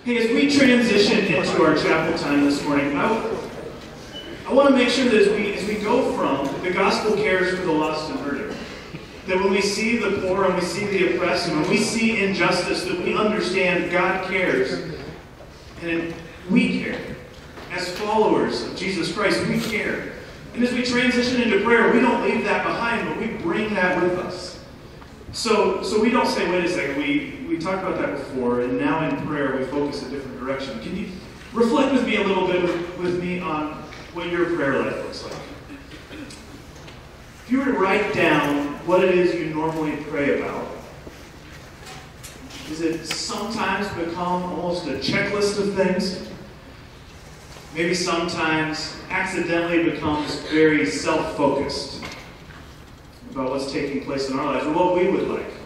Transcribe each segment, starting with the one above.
Hey, as we transition into our chapel time this morning, I want to make sure that as we go from the gospel cares for the lost and hurting, that when we see the poor and we see the oppressed and when we see injustice, that we understand God cares and we care. As followers of Jesus Christ, we care. And as we transition into prayer, we don't leave that behind, but we bring that with us. So we don't say, wait a second, we talked about that before, and now in prayer we focus a different direction. Can you reflect with me a little bit with me on what your prayer life looks like? If you were to write down what it is you normally pray about, does it sometimes become almost a checklist of things? Maybe sometimes accidentally becomes very self-focused about what's taking place in our lives, or what we would like.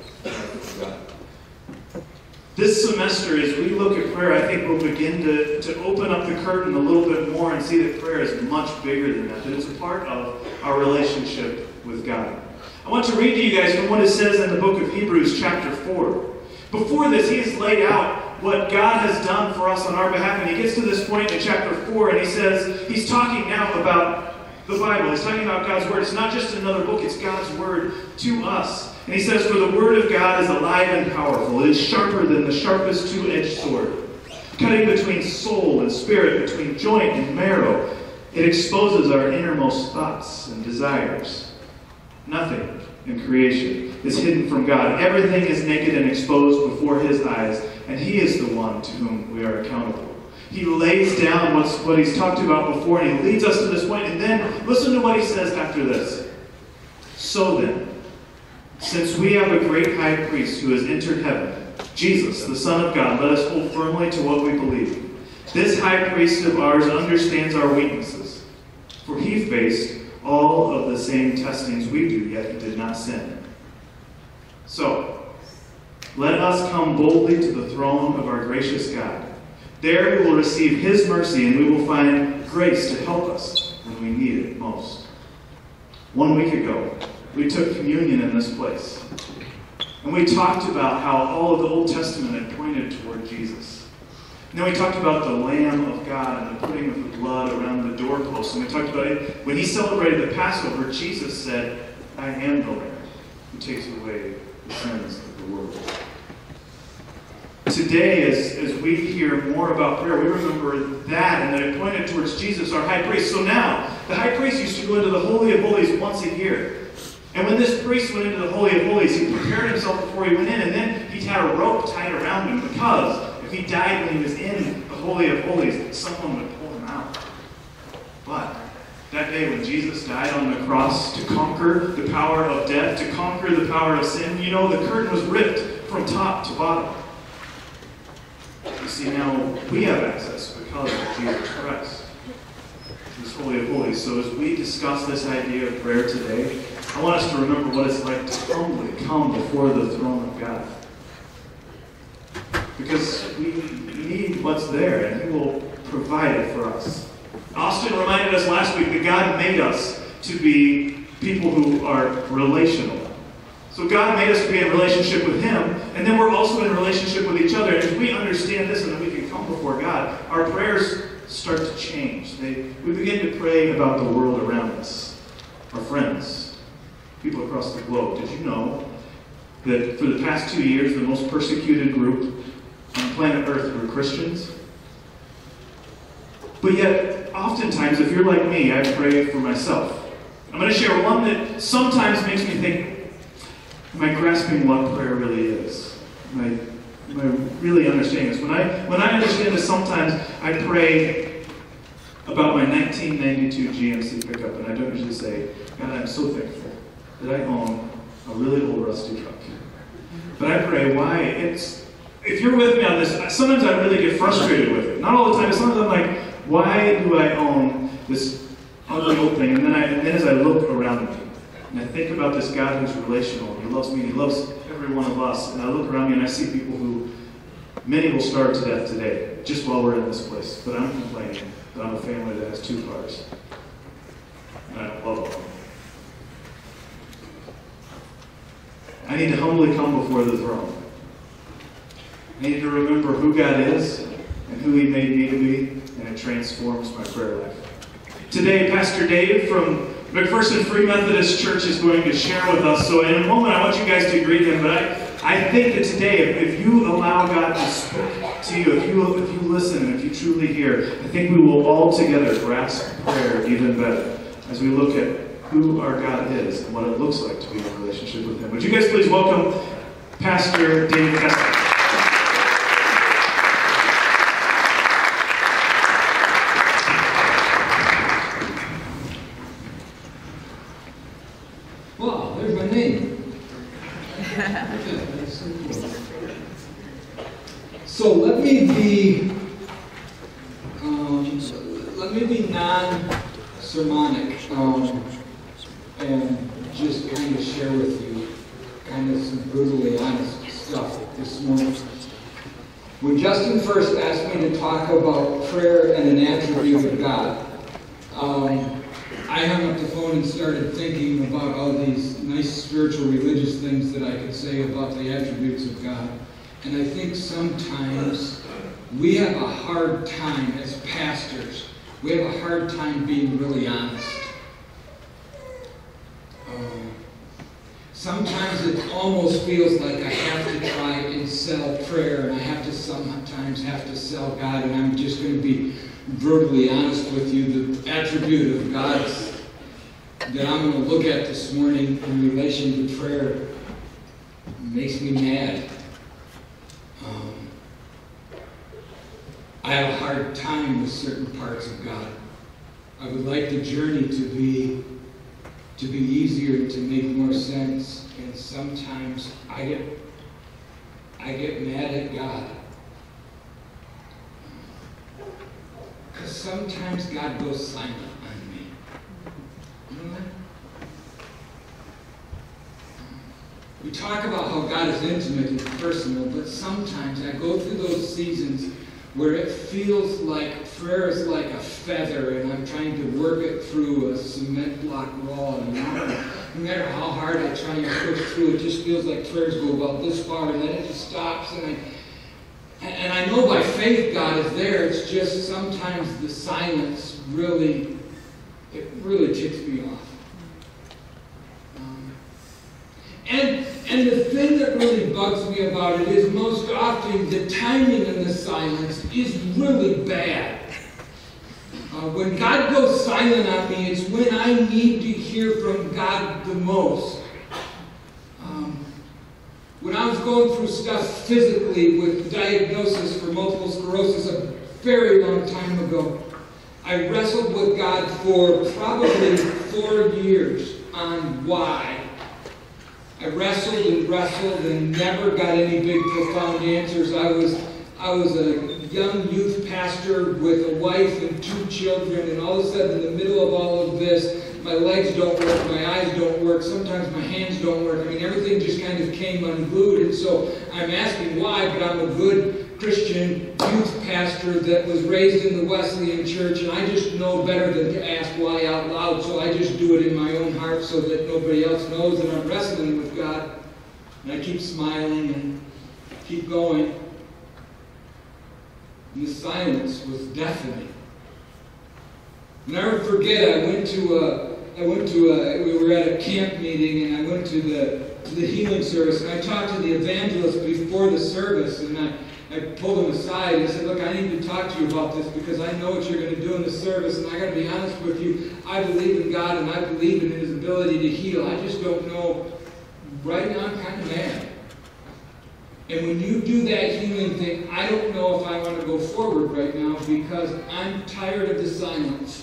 This semester, as we look at prayer, I think we'll begin to open up the curtain a little bit more and see that prayer is much bigger than that it's a part of our relationship with God. I want to read to you guys from what it says in the book of Hebrews chapter 4. Before this, he has laid out what God has done for us on our behalf, and he gets to this point in chapter 4, and he says, he's talking now about the Bible. He's talking about God's Word. It's not just another book, it's God's Word to us. And he says, for the Word of God is alive and powerful. It is sharper than the sharpest two-edged sword, cutting between soul and spirit, between joint and marrow. It exposes our innermost thoughts and desires. Nothing in creation is hidden from God. Everything is naked and exposed before his eyes, and he is the one to whom we are accountable. He lays down what he's talked about before, and he leads us to this point, and then listen to what he says after this. So then, since we have a great high priest who has entered heaven, Jesus, the Son of God, let us hold firmly to what we believe. This high priest of ours understands our weaknesses, for he faced all of the same testings we do, yet he did not sin. So, let us come boldly to the throne of our gracious God. There we will receive his mercy, and we will find grace to help us when we need it most. 1 week ago, we took communion in this place. And we talked about how all of the Old Testament had pointed toward Jesus. And then we talked about the Lamb of God and the putting of the blood around the doorpost. And we talked about it. When he celebrated the Passover, Jesus said, I am the Lamb who takes away the sins of the world. Today, as we hear more about prayer, we remember that and that it pointed towards Jesus, our high priest. So now, the high priest used to go into the Holy of Holies once a year. And when this priest went into the Holy of Holies, he prepared himself before he went in, and then he had a rope tied around him, because if he died when he was in the Holy of Holies, someone would pull him out. But that day when Jesus died on the cross to conquer the power of death, to conquer the power of sin, you know, the curtain was ripped from top to bottom. You see, now we have access because of Jesus Christ, this Holy of Holies. So as we discuss this idea of prayer today, I want us to remember what it's like to humbly come before the throne of God. Because we need what's there, and he will provide it for us. Austin reminded us last week that God made us to be people who are relational. So God made us to be in relationship with him, and then we're also in relationship with each other. And as we understand this and that we can come before God, our prayers start to change. We begin to pray about the world around us, our friends, people across the globe. Did you know that for the past 2 years, the most persecuted group on planet Earth were Christians? But yet, oftentimes, if you're like me, I pray for myself. I'm going to share one that sometimes makes me think, am I grasping what prayer really is? Am I really understanding this? When I understand this, sometimes I pray about my 1992 GMC pickup, and I don't usually say, God, I'm so thankful that I own a really old rusty truck. But I pray, why? If you're with me on this, sometimes I really get frustrated with it. Not all the time, but sometimes I'm like, why do I own this ugly old thing? And then as I look around me, and I think about this God who's relational, and he loves me, and he loves every one of us, and I look around me and I see people who, many will starve to death today, just while we're in this place. But I'm complaining that I'm a family that has 2 cars. And I don't love them. I need to humbly come before the throne. I need to remember who God is, and who He made me to be, and it transforms my prayer life. Today, Pastor Dave from McPherson Free Methodist Church is going to share with us. So in a moment, I want you guys to greet him, but I think that today, if you allow God to speak to you, if you listen, if you truly hear, I think we will all together grasp prayer even better as we look at who our God is and what it looks like to be in a relationship with Him. Would you guys please welcome Pastor David Kessler. Wow, there's my name. So let me be non-sermonic and just kind of share with you kind of some brutally honest stuff this morning. When Justin first asked me to talk about prayer and an attribute of God, I hung up the phone and started thinking about all these nice spiritual religious things that I could say about the attributes of God. And I think sometimes we have a hard time as pastors. We have a hard time being really honest. Sometimes it almost feels like I have to try and sell prayer, and I sometimes have to sell God, and I'm just going to be brutally honest with you. The attribute of God that I'm going to look at this morning in relation to prayer makes me mad. I have a hard time with certain parts of God. I would like the journey to be easier, to make more sense, and sometimes I get mad at God. Because sometimes God goes silent on me. You know that? We talk about how God is intimate and personal, but sometimes I go through those seasons where it feels like prayer is like a feather and I'm trying to work it through a cement block wall. And no matter how hard I try and push through, it just feels like prayers go about this far and then it just stops. And I know by faith God is there. It's just sometimes the silence really ticks me off. And the thing that really bugs me about it is most often the timing in the silence is really bad. When God goes silent on me, it's when I need to hear from God the most. When I was going through stuff physically with diagnosis for multiple sclerosis a very long time ago, I wrestled with God for probably 4 years on why. I wrestled and never got any big profound answers. I was a young youth pastor with a wife and 2 children, and all of a sudden in the middle of all of this, my legs don't work, my eyes don't work, sometimes my hands don't work. I mean, everything just kind of came unglued, and so I'm asking why, but I'm a good Christian youth pastor that was raised in the Wesleyan church, and I just know better than to ask why out loud, so I just do it in my own heart so that nobody else knows that I'm wrestling with God. And I keep smiling and keep going. And the silence was deafening. I'll never forget, we were at a camp meeting, and I went to the healing service, and I talked to the evangelist before the service, and I pulled him aside and said, look, I need to talk to you about this because I know what you're going to do in the service, and I got to be honest with you. I believe in God, and I believe in His ability to heal. I just don't know. Right now, I'm kind of mad. And when you do that healing thing, I don't know if I want to go forward right now because I'm tired of the silence.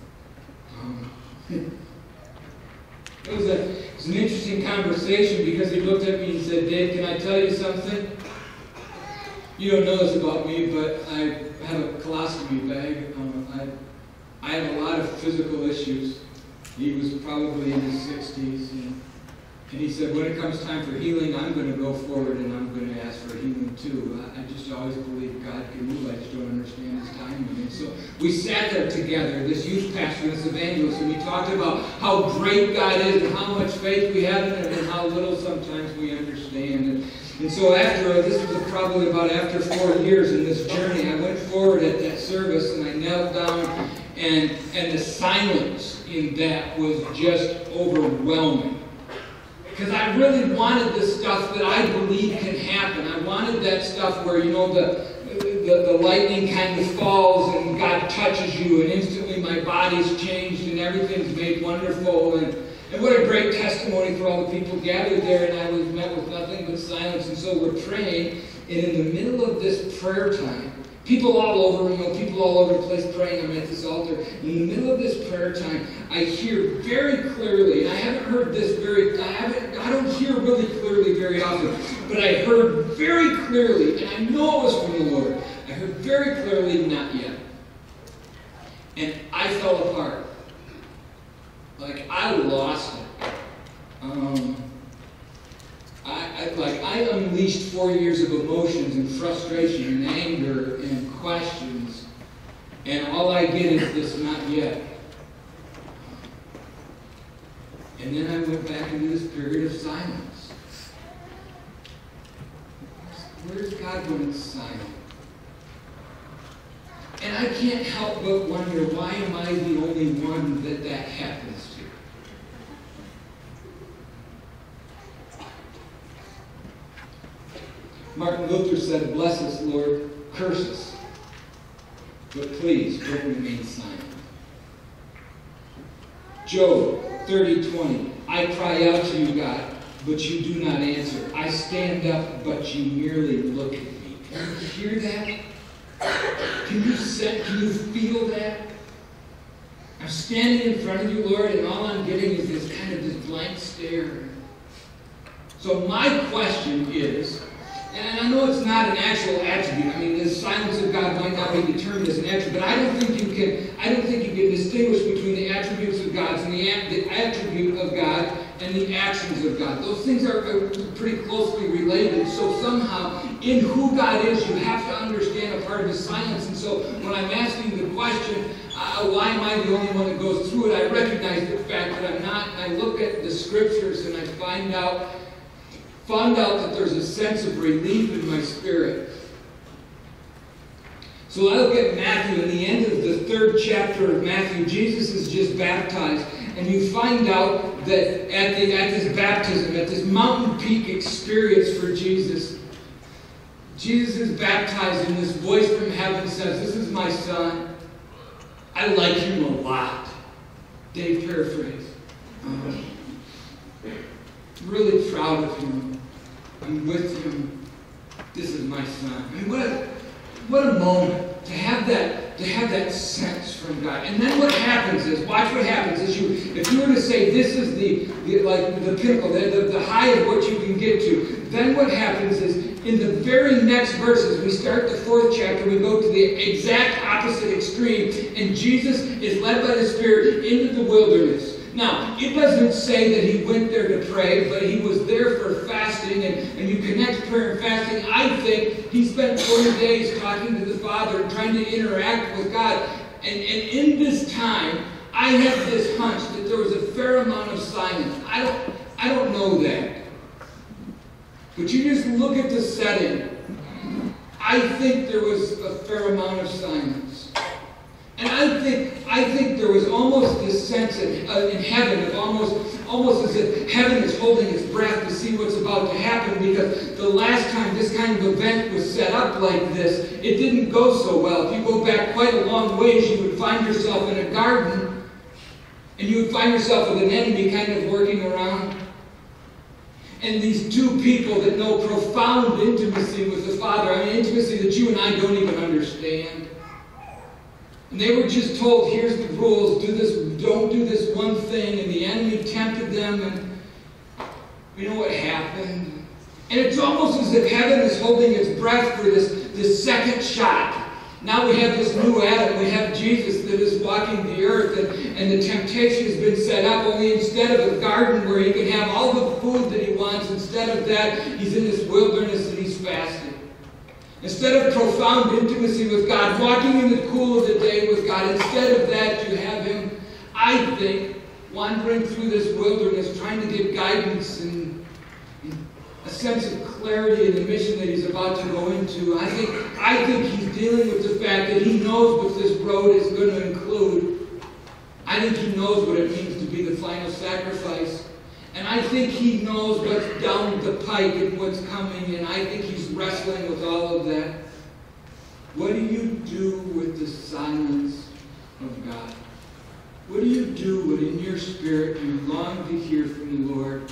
It was an interesting conversation because he looked at me and said, Dave, can I tell you something? You don't know this about me, but I have a colostomy bag. I have a lot of physical issues. He was probably in his 60s. And he said, when it comes time for healing, I'm going to go forward and I'm going to ask for healing too. too. I just always believe God can move. I just don't understand His timing. And so we sat there together, this youth pastor, this evangelist, and we talked about how great God is and how much faith we have in Him and how little sometimes we understand. And so this was probably about after 4 years in this journey, I went forward at that service and I knelt down, and the silence in that was just overwhelming. Because I really wanted the stuff that I believe can happen. I wanted that stuff where, the lightning kind of falls and God touches you and instantly my body's changed and everything's made wonderful. And what a great testimony for all the people gathered there, and I was met with nothing but silence. And so we're praying, and in the middle of this prayer time, people all over, people all over the place praying. I'm at this altar. In the middle of this prayer time, I hear very clearly, and I haven't heard this I don't hear really clearly very often, but I heard very clearly, and I know it was from the Lord. I heard very clearly, not yet. And I fell apart. Like, I lost it. I unleashed 4 years of emotions and frustration and anger and questions, and all I get is this not yet. And then I went back into this period of silence. Where's God when it's silent? And I can't help but wonder, why am I the only one that happens to? Martin Luther said, "Bless us, Lord, curse us, but please don't remain silent." Job 30:20, "I cry out to you, God, but you do not answer. I stand up, but you merely look at me." Can you hear that? Can you feel that? I'm standing in front of you, Lord, and all I'm getting is this blank stare. So my question is, and I know it's not an actual attribute. I mean, the silence of God might not be determined as an attribute, but I don't think you can distinguish between the attributes of God and the attribute of God and the actions of God. Those things are pretty closely related. So somehow, in who God is, you have to understand a part of His silence. And so when I'm asking the question, why am I the only one that goes through it, I recognize the fact that I'm not. And I look at the Scriptures and I found out that there's a sense of relief in my spirit. So I look at Matthew, in the end of the 3rd chapter of Matthew, Jesus is just baptized. And you find out that at this baptism, at this mountain peak experience for Jesus, Jesus is baptized and this voice from heaven says, "This is my son. I like him a lot." Dave paraphrase. Really proud of him. I'm with him. This is my son. I mean, what a moment to have that sense from God. And then what happens is, watch what happens is, if you were to say this is the pinnacle, the high of what you can get to, then what happens is, in the very next verses, we start the 4th chapter, we go to the exact opposite extreme, and Jesus is led by the Spirit into the wilderness. Now, it doesn't say that He went there to pray, but He was there for fasting, and you connect prayer and fasting. I think He spent 40 days talking to the Father and trying to interact with God. And in this time, I have this hunch that there was a fair amount of silence. I don't know that. But you just look at the setting. I think there was a fair amount of silence. And I think there was almost this sense in heaven of almost as if heaven is holding its breath to see what's about to happen, because the last time this kind of event was set up like this, it didn't go so well. If you go back quite a long ways, you would find yourself in a garden, and you would find yourself with an enemy kind of working around. And these two people that know profound intimacy with the Father, I mean, intimacy that you and I don't even understand. And they were just told, here's the rules, do this, don't do this one thing, and the enemy tempted them, and you know what happened? And it's almost as if heaven is holding its breath for this second shot. Now we have this new Adam, we have Jesus that is walking the earth, and the temptation has been set up, only instead of a garden where he can have all the food that he wants, instead of that, he's in this wilderness and he's fasting. Instead of profound intimacy with God, walking in the cool of the day with God, instead of that, you have him, I think, wandering through this wilderness, trying to get guidance and a sense of clarity in the mission that he's about to go into. I think he's dealing with the fact that he knows what this road is going to include. I think he knows what it means to be the final sacrifice. And I think he knows what's down the pike and what's coming, and I think he's wrestling with all of that. What do you do with the silence of God? What do you do when in your spirit you long to hear from the Lord,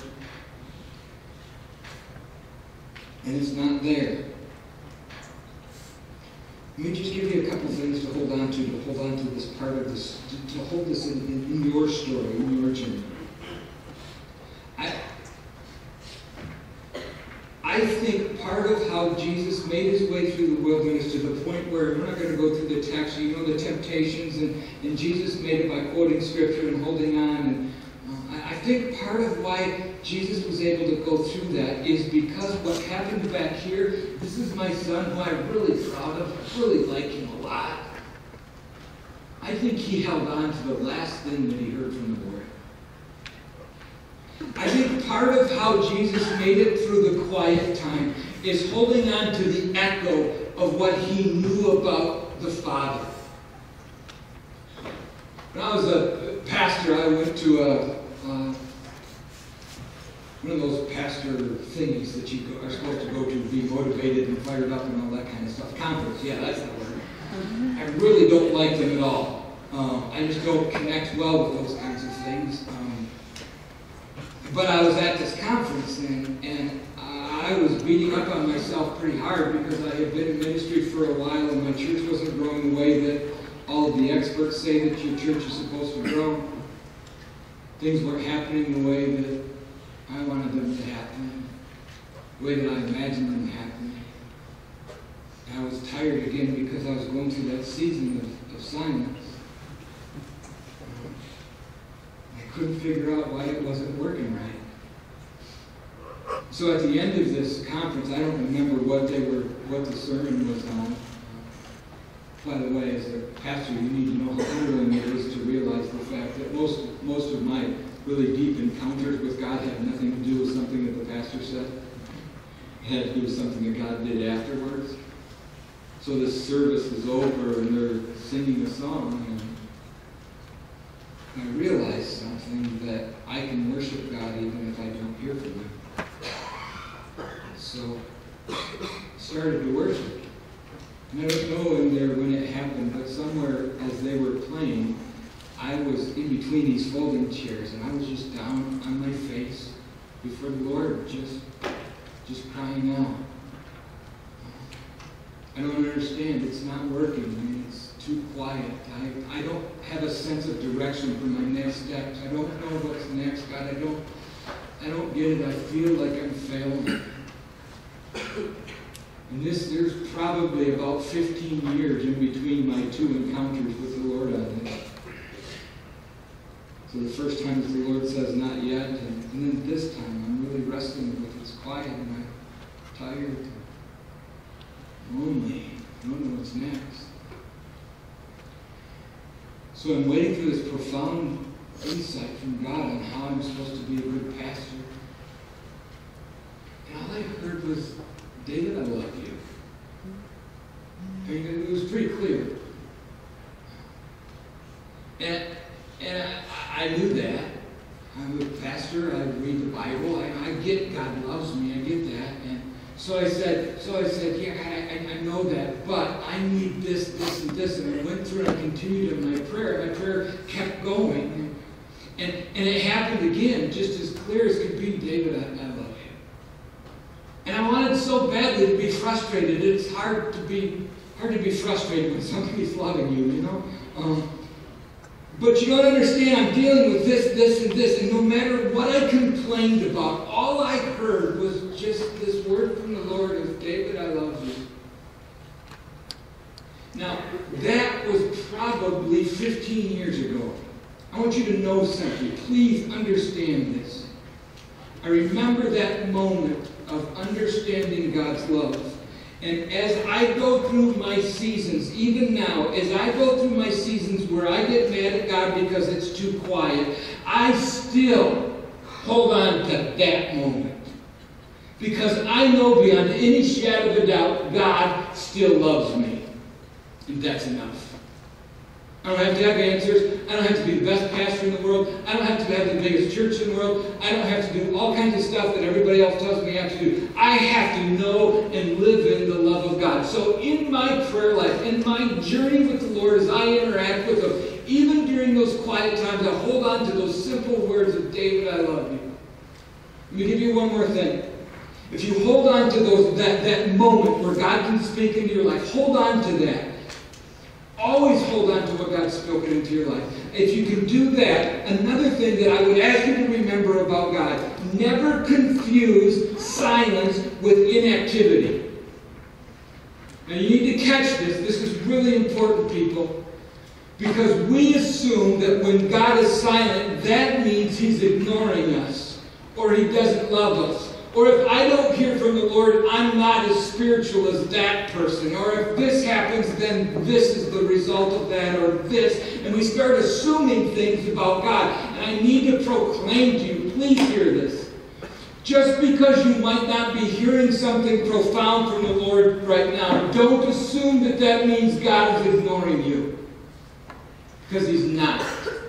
and it's not there? Let me just give you a couple things to hold on to this part of this, to hold this in your story, in your journey. I think part of how Jesus made his way through the wilderness to the point where, we're not going to go through the text, you know the temptations, and Jesus made it by quoting Scripture and holding on. And I think part of why Jesus was able to go through that is because what happened back here, this is my son who I'm really proud of, I really like him a lot. I think he held on to the last thing that he heard from the Lord. I think part of how Jesus made it through the quiet time is holding on to the echo of what he knew about the Father. When I was a pastor, I went to one of those pastor thingies that you are supposed to go to be motivated and fired up and all that kind of stuff. Conference, yeah, that's the word. I really don't like them at all. I just don't connect well with those kinds of things. But I was at this conference, and I was beating up on myself pretty hard because I had been in ministry for a while, and my church wasn't growing the way that all of the experts say that your church is supposed to grow. Things weren't happening the way that I wanted them to happen, the way that I imagined them happening. And I was tired again because I was going through that season of silence. I couldn't figure out why it wasn't working right. So at the end of this conference, I don't remember what the sermon was on. By the way, as a pastor, you need to know how humbling it is to realize the fact that most of my really deep encounters with God had nothing to do with something that the pastor said. It had to do with something that God did afterwards. So this service is over and they're singing a song, and I realized something, that I can worship God even if I don't hear from him. So I started to worship. And I don't know in there when it happened, but somewhere as they were playing, I was in between these folding chairs, and I was just down on my face before the Lord, just crying out. I don't understand. It's not working. I mean, it's too quiet. I don't have a sense of direction for my next steps. I don't know what's next, God. I don't get it. I feel like I'm failing. And there's probably about 15 years in between my two encounters with the Lord on this. So the first time the Lord says, not yet, and then this time I'm really wrestling with it's quiet and I'm tired, lonely, I don't know what's next. So I'm waiting for this profound insight from God on how I'm supposed to be a good pastor. And all I heard was, David, I love you. I mean, it was pretty clear. And I knew that. I'm a pastor. I read the Bible. I get God loves me. I get that. And so I said, yeah, I know that, but I need this, and this. And I went through and I continued in my prayer. My prayer kept going. And it happened again, just as clear as could be. David, I love you. And I wanted so badly to be frustrated. It's hard to be frustrated when somebody's loving you, you know? But you don't understand, I'm dealing with this, and this, and no matter what I complained about, all I heard was just this word from the Lord of, David, I love you. Now, that was probably 15 years ago. I want you to know something. Please understand this. I remember that moment of understanding God's love. And as I go through my seasons, even now, as I go through my seasons where I get mad at God because it's too quiet, I still hold on to that moment. Because I know beyond any shadow of a doubt, God still loves me. And that's enough. I don't have to have answers. I don't have to be the best pastor in the world. I don't have to have the biggest church in the world. I don't have to do all kinds of stuff that everybody else tells me I have to do. I have to know and live in the love of God. So in my prayer life, in my journey with the Lord, as I interact with Him, even during those quiet times, I hold on to those simple words of David, I love you. Let me give you one more thing. If you hold on to that moment where God can speak into your life, hold on to that. Always hold on to what God's spoken into your life. If you can do that, another thing that I would ask you to remember about God, never confuse silence with inactivity. Now you need to catch this. This is really important, people. Because we assume that when God is silent, that means He's ignoring us. Or He doesn't love us. Or if I don't hear from the Lord, I'm not as spiritual as that person. Or if this happens, then this is the result of that, or this. And we start assuming things about God. And I need to proclaim to you, please hear this. Just because you might not be hearing something profound from the Lord right now, don't assume that that means God is ignoring you. Because He's not.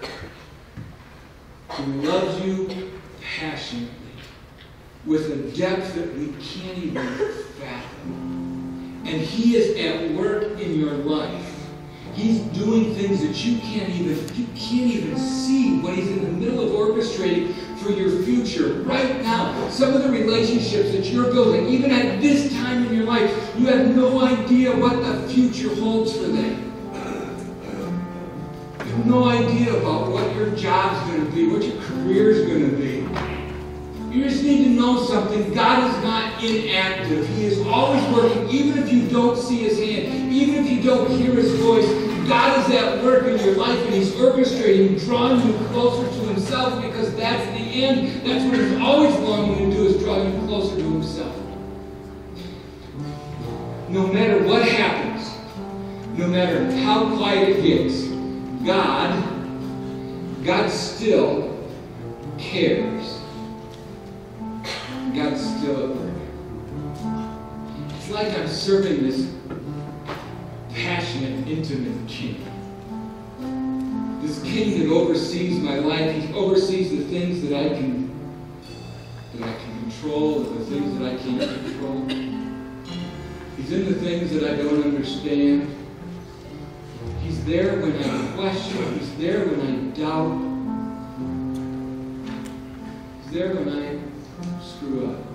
He loves you passionately, with a depth that we can't even fathom. And He is at work in your life. He's doing things that you can't even see, what He's in the middle of orchestrating for your future. Right now, some of the relationships that you're building, even at this time in your life, you have no idea what the future holds for them. You have no idea about what your job's going to be, what your career's going to be. You just need to know something. God is not inactive. He is always working, even if you don't see His hand, even if you don't hear His voice. God is at work in your life, and He's orchestrating, drawing you closer to Himself, because that's the end. That's what He's always longing to do, is draw you closer to Himself. No matter what happens, no matter how quiet it gets, God still cares. God's still at work. It's like I'm serving this passionate, intimate king. This king that oversees my life. He oversees the things that I can control and the things that I can't control. He's in the things that I don't understand. He's there when I question. He's there when I doubt. He's there when I screw up.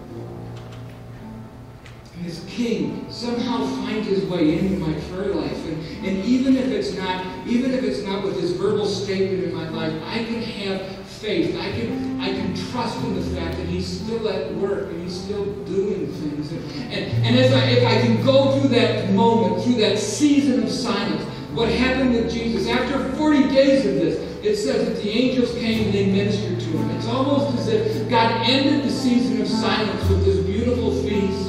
And this king somehow finds his way into my prayer life. And even if it's not with his verbal statement in my life, I can have faith. I can trust in the fact that He's still at work and He's still doing things. And if I can go through that moment, through that season of silence, what happened with Jesus, after 40 days of this, it says that the angels came and they ministered to Him. It's almost as if God ended the season of silence with this beautiful feast.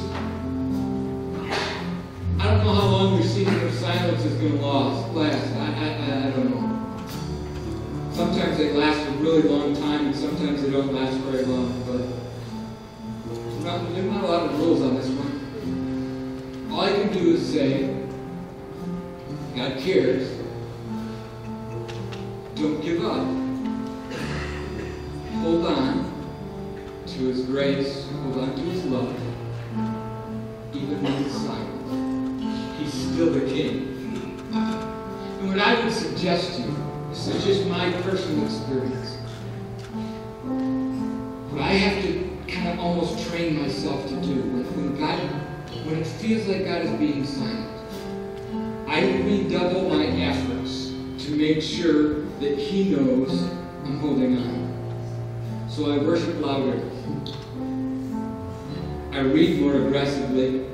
I don't know how long your season of silence is going to last. I don't know. Sometimes they last a really long time, and sometimes they don't last very long. But there's not a lot of rules on this one. All I can do is say, God cares. Don't give up. Hold on to His grace. Hold on to His love. Even when it's silent, He's still the King. And what I would suggest to you, this is just my personal experience, what I have to kind of almost train myself to do when it feels like God is being silent, I redouble my efforts to make sure that He knows I'm holding on. So I worship louder. I read more aggressively.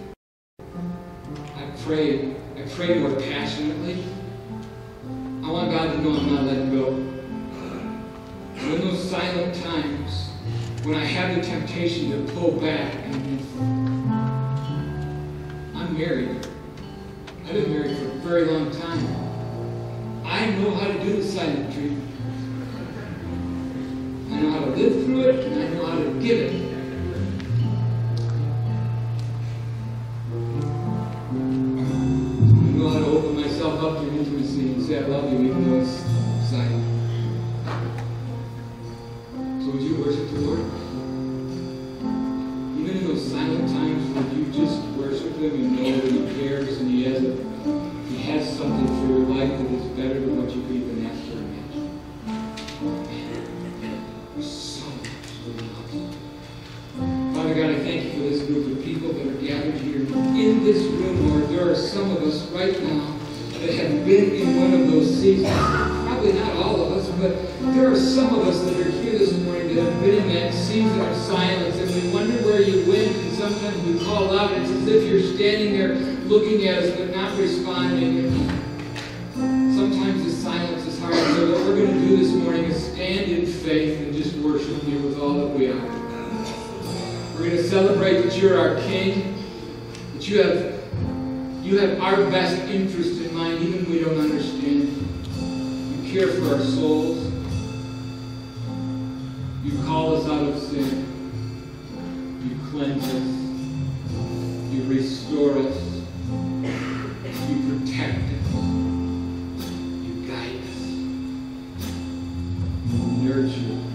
I pray more passionately. I want God to know I'm not letting go. And in those silent times, when I have the temptation to pull back and married. I've been married for a very long time. I know how to do the silent treatment. I know how to live through it, and I know how to give it. I know how to open myself up to intimacy and say I love you even though it's silent. So would you worship the Lord? Even in those silent times when you just worship Him and know that He cares and He has something for your life that is better than what you could even ask or imagine. There's so much to love. Father God, I thank you for this group of people that are gathered here in this room, Lord. There are some of us right now that have been in one of those seasons. Probably not all of us, but there are some of us that are here this morning that have been in that season of silence, and we wonder where you went, and sometimes we call out, and it's as if you're standing there looking at us but not responding. And sometimes the silence is hard. So what we're going to do this morning is stand in faith and just worship you with all that we are. We're going to celebrate that you're our King, that you have our best interest in mind, even when we don't understand. You care for our souls. You call us out of sin. You cleanse us. You restore us. You protect us. You guide us. You nurture us.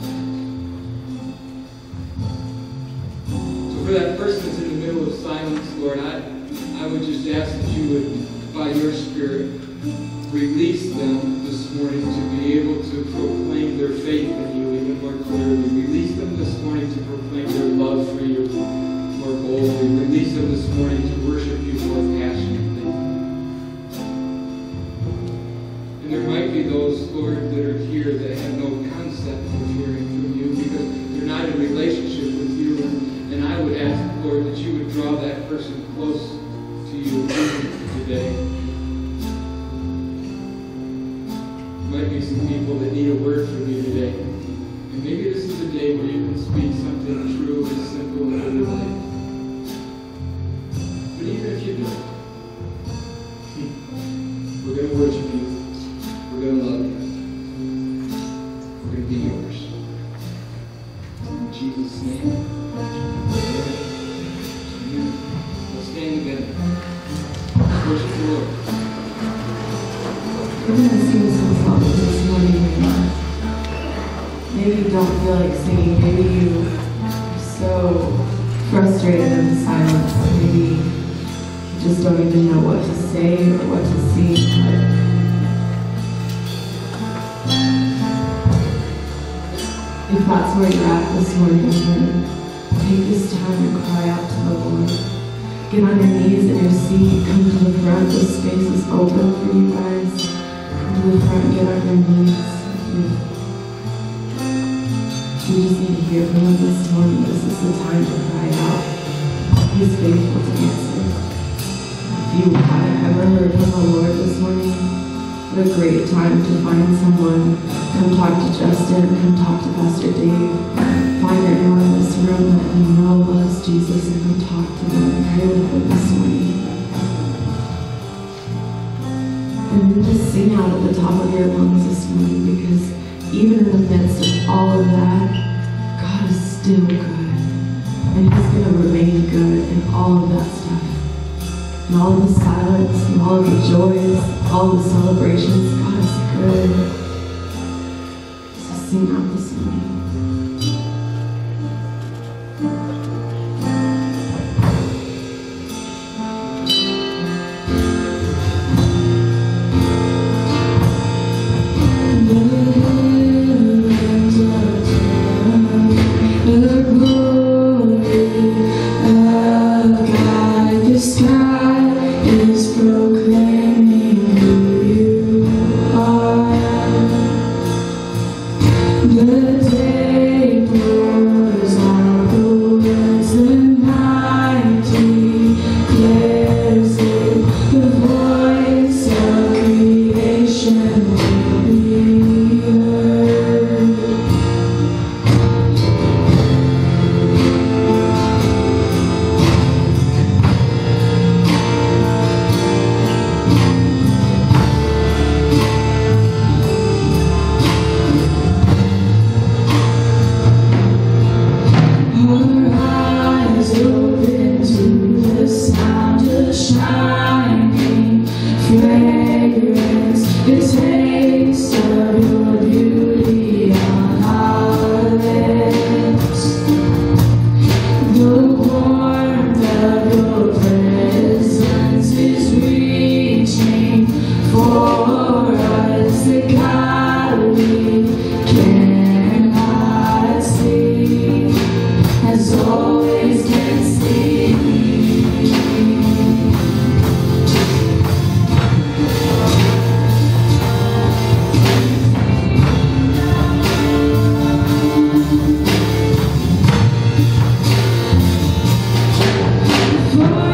So for that person that's in the middle of silence, Lord, I would just ask that you would, by your Spirit, release them this morning to be able to proclaim their faith in you even more clearly. Release them this morning to proclaim their love for you more boldly. Release them this morning to worship you more passionately. And there might be those, Lord, that are here that have no concept of hearing from you because they're not in relationship with you. And I would ask, Lord, that you would draw that person close to you today. There might be some people that need a word from you today. And maybe this is a day where you can speak something true and simple into their life. But even if you don't, we're going to worship you. We're going to love you. We're going to be yours. In Jesus' name. Amen. Let's stand together. Let's worship the Lord. We're going to sing some songs this morning. Maybe you don't feel like singing. Maybe you're so frustrated in silence. Maybe you just don't even know what to say or what to sing. If that's where you're at this morning, then take this time and cry out to the Lord. Get on your knees in your seat. Come to the front. This space is open for you guys. To the front, get on your knees. You just need to hear from Him this morning. This is the time to cry out. He's faithful to answer. If you haven't ever heard from the Lord this morning, what a great time to find someone. Come talk to Justin. Come talk to Pastor Dave. Find anyone in this room that you know loves Jesus and come talk to them and pray with them this morning. And then just sing out at the top of your lungs this morning, because even in the midst of all of that, God is still good. And He's going to remain good in all of that stuff. In all of the silence, in all of the joys, all the celebrations, God is good. So sing out this morning. The day your presence is reaching for us, the God we cannot see has always been seen. Oh,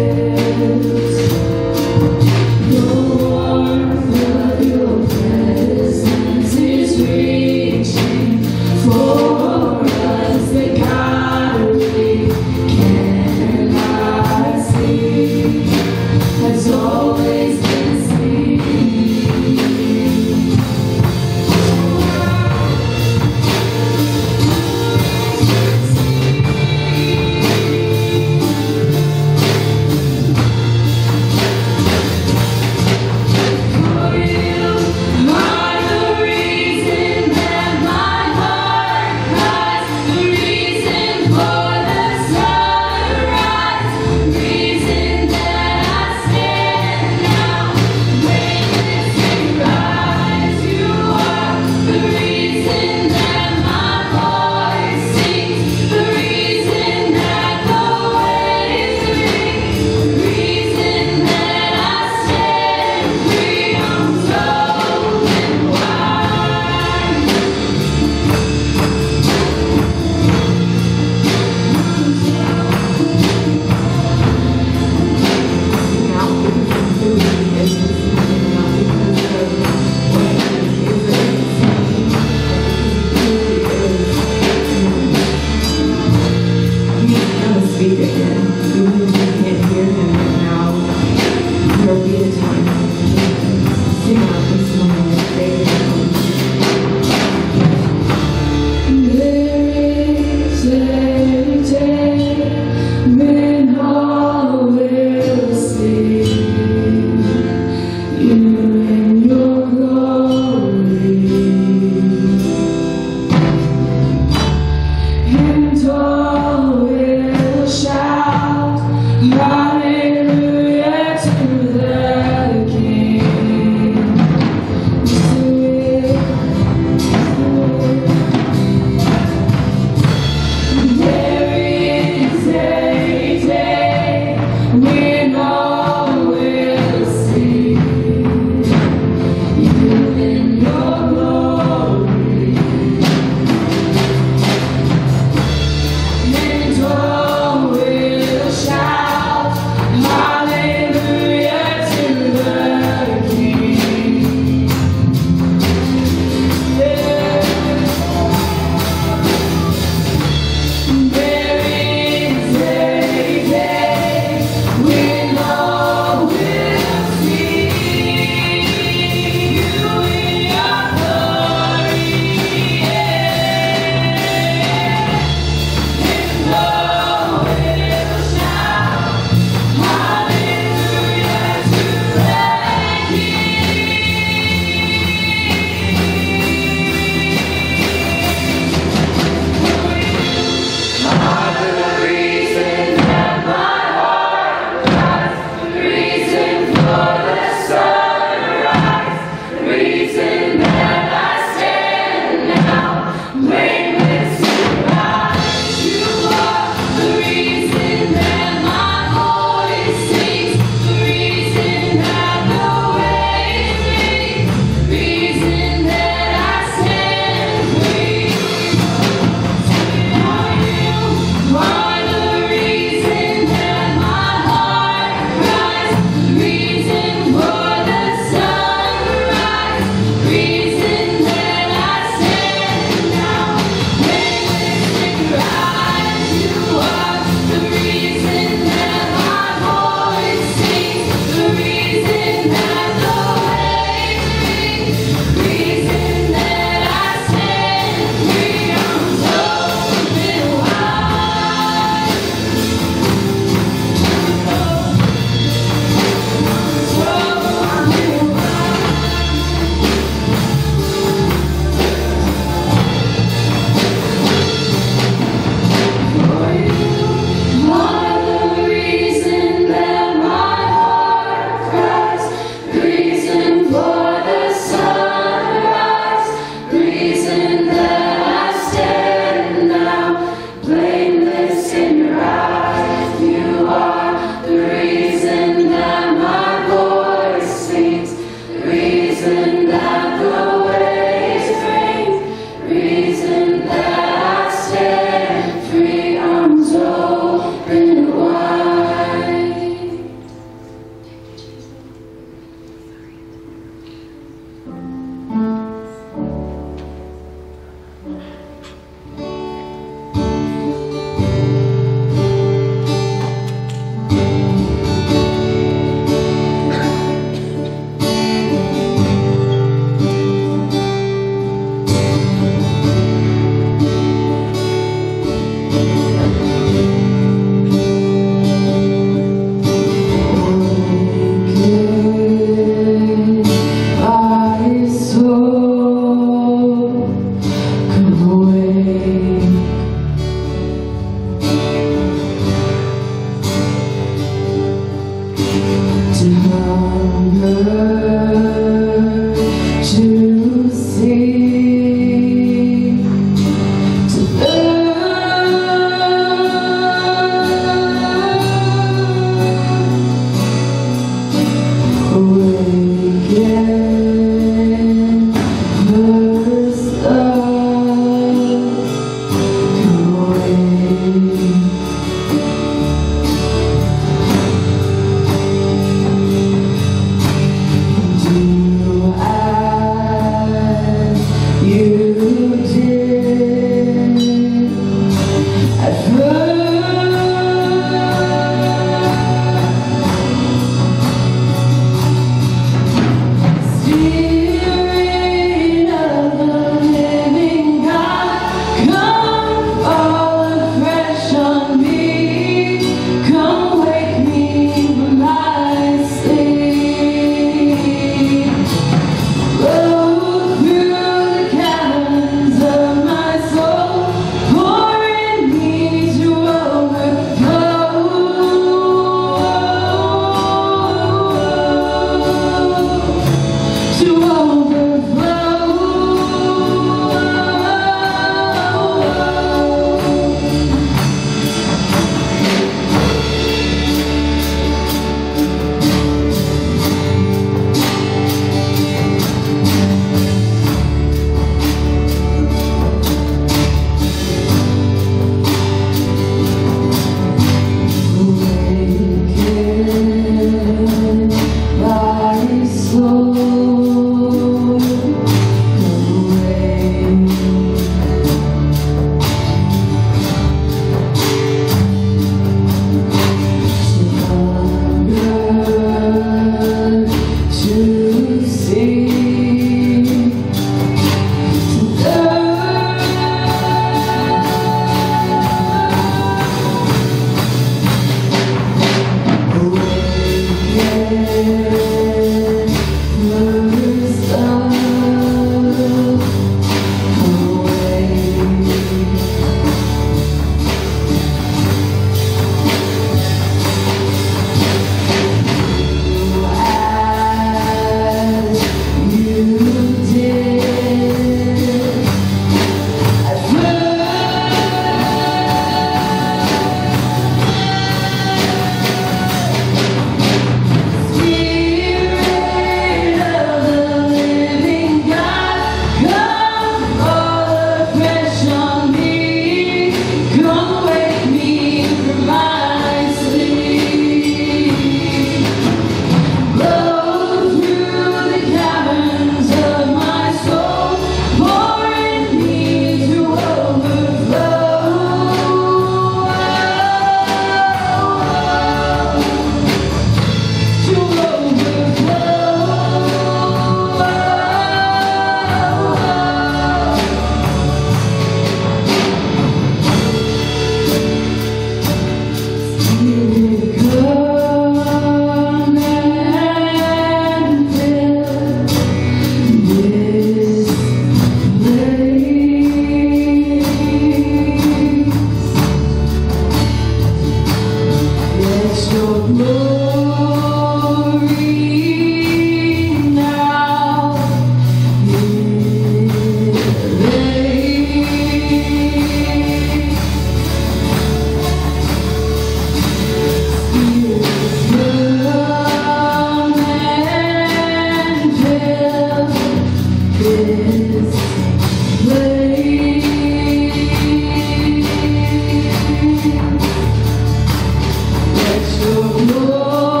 Let your glory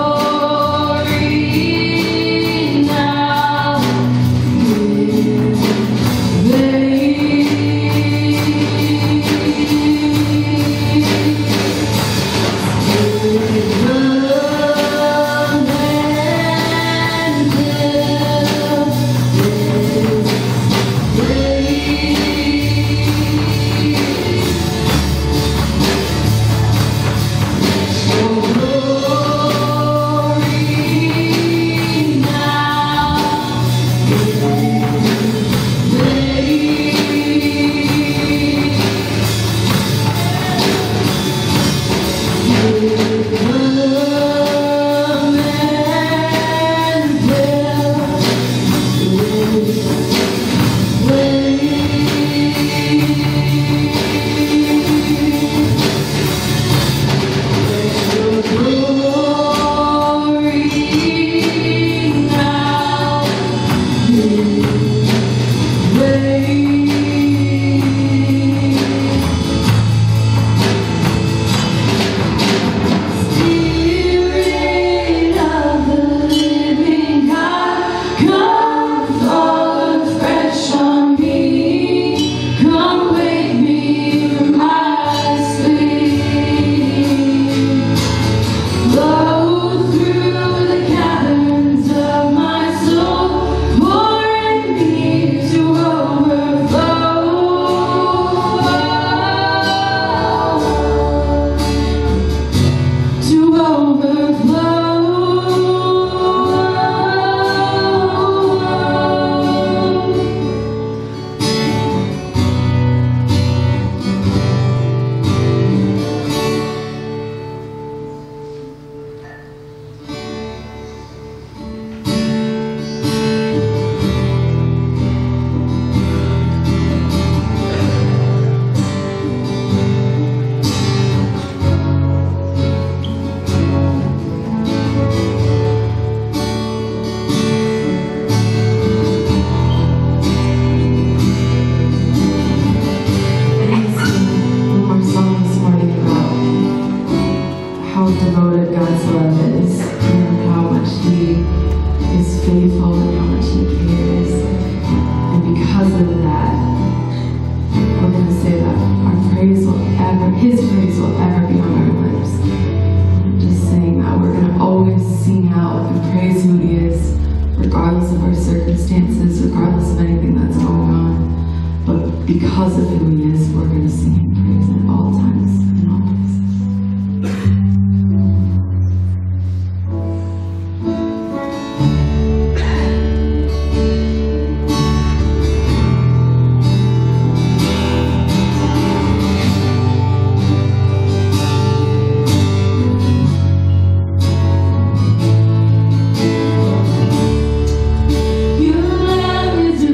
always sing out and praise who He is, regardless of our circumstances, regardless of anything that's going on. But because of who He is, we're going to sing and praise Him at all times and all places.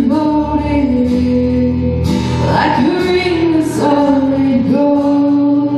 Like a ring of solid gold.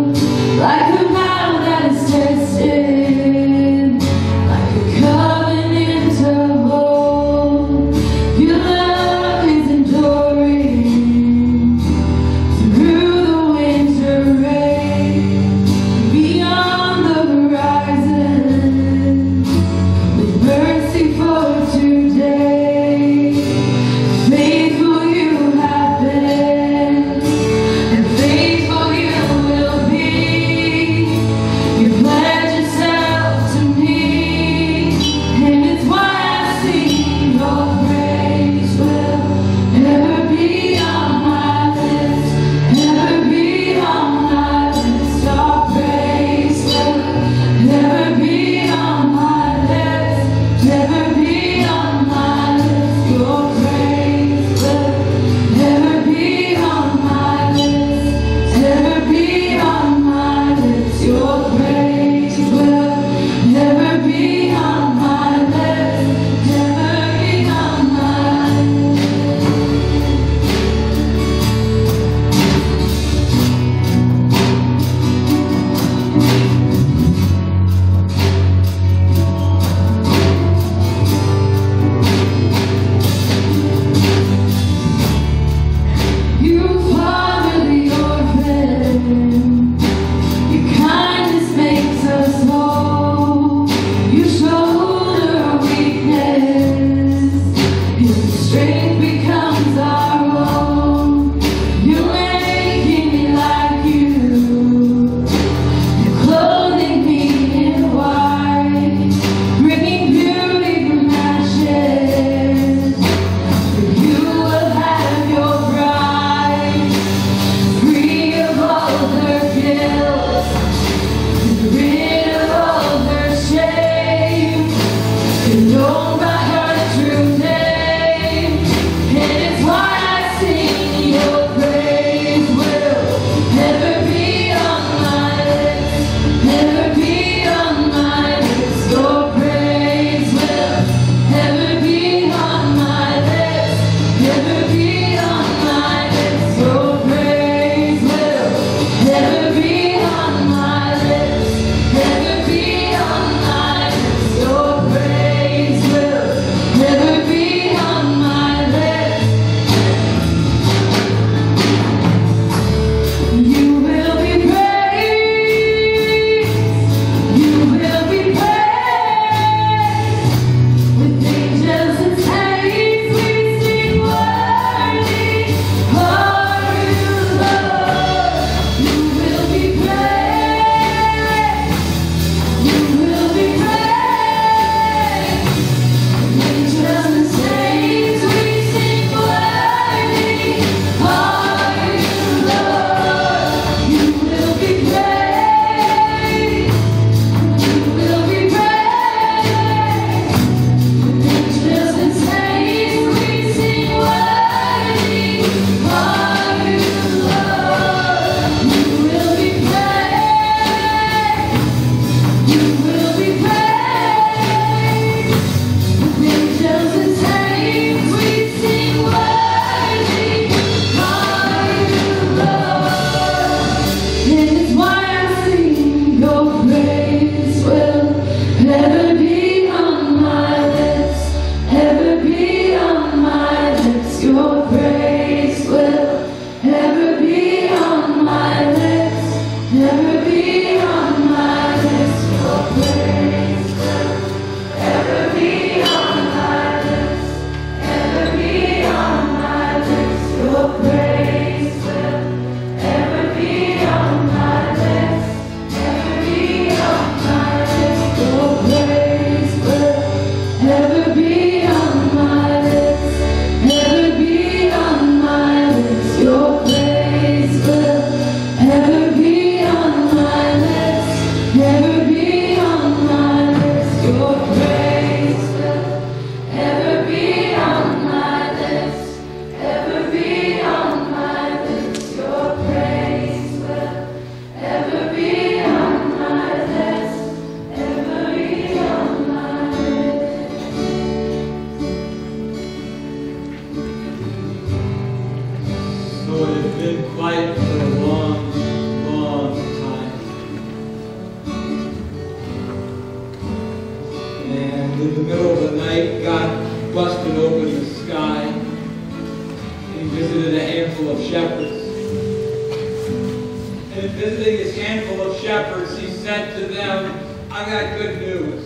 And in the middle of the night, God busted open the sky and he visited a handful of shepherds. And in visiting his handful of shepherds, he said to them, "I've got good news.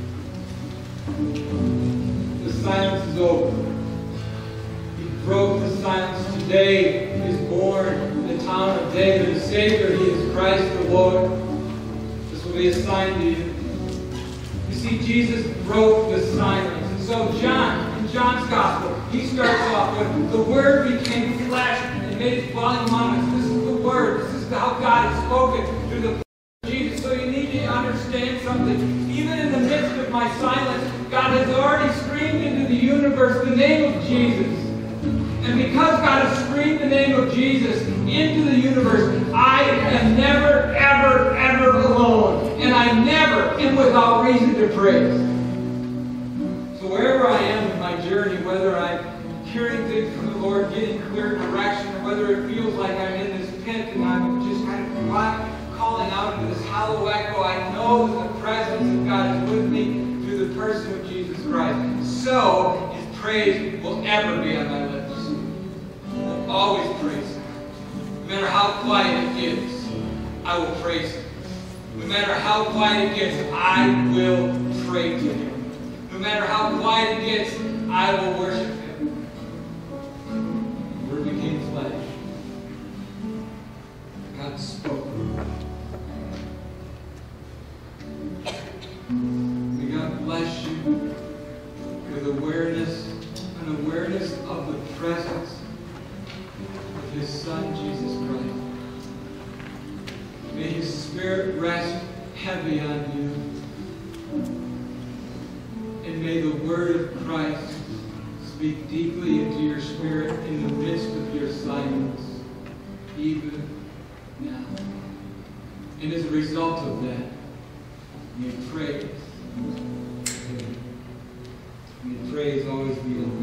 The silence is over." He broke the silence. Today is born in the town of David, the Savior. He is Christ the Lord. This will be a sign to you. You see, Jesus broke the silence. And so John, in John's Gospel, he starts off with, "The Word became flesh and made his dwelling among us." This is the Word. This is how God has spoken through the Jesus. So you need to understand something. Even in the midst of my silence, God has already screamed into the universe the name of Jesus. And because God has screamed the name of Jesus into the universe, I am never, ever, ever alone. And I never am without reason to praise. So wherever I am in my journey, whether I'm hearing things from the Lord, getting clear direction, or whether it feels like I'm in this pit and I'm just kind of calling out into this hollow echo, I know that the presence of God is with me through the person of Jesus Christ. So His praise will ever be on my lips. I'll always praise Him. No matter how quiet it gets, I will praise Him. No matter how quiet it gets, I will pray to Him. No matter how quiet it gets, I will worship Him. The Word became flesh. God spoke. May God bless you with an awareness of the presence of His Son, Jesus Christ. May His Spirit rest heavy on you. And may the Word of Christ speak deeply into your spirit in the midst of your silence, even now. And as a result of that, may praise always be